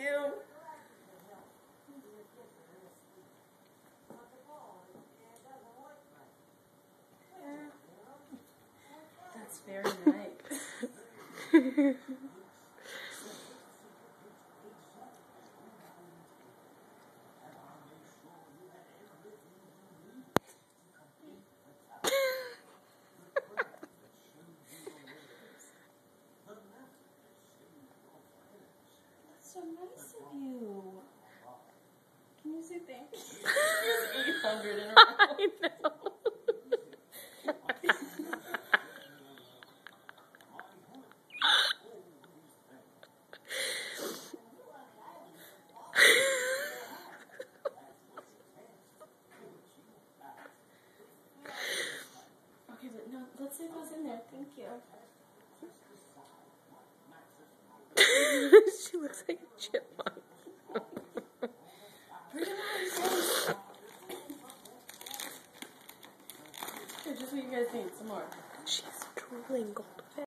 you. That's very nice. That's so nice of you. Can you say thank you? There's 800 in a row. I know. Okay, but no, let's say what's in there. Thank you. She looks like a chipmunk. Bring it on, Here, just what you guys need. Some more. She's drooling gold.